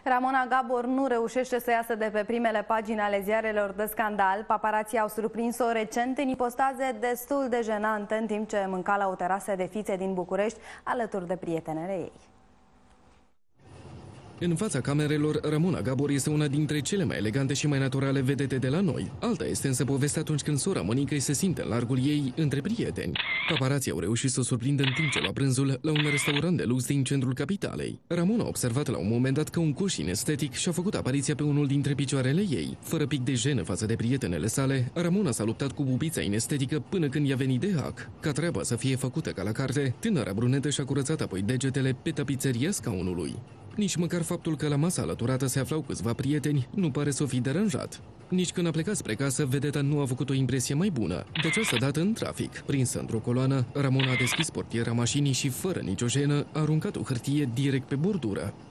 Ramona Gabor nu reușește să iasă de pe primele pagini ale ziarelor de scandal. Paparații au surprins-o recent în ipostaze destul de jenante, în timp ce mânca la o terasă de fițe din București, alături de prietenele ei. În fața camerelor, Ramona Gabor este una dintre cele mai elegante și mai naturale vedete de la noi. Alta este însă povestea atunci când sora Mănicăi se simte în largul ei între prieteni. Paparații au reușit să o surprindă în timp ce lua prânzul la un restaurant de lux din centrul capitalei. Ramona a observat la un moment dat că un coșin estetic și-a făcut apariția pe unul dintre picioarele ei. Fără pic de jenă față de prietenele sale, Ramona s-a luptat cu bubița inestetică până când i-a venit de hac. Ca treaba să fie făcută ca la carte, tânăra brunetă și-a curățat apoi degetele pe tapiseria scaunului. Nici măcar faptul că la masa alăturată se aflau câțiva prieteni nu pare să o fi deranjat. Nici când a plecat spre casă, vedeta nu a făcut o impresie mai bună. De această dată în trafic, prinsă într-o coloană, Ramona a deschis portiera mașinii și, fără nicio jenă, a aruncat o hârtie direct pe bordură.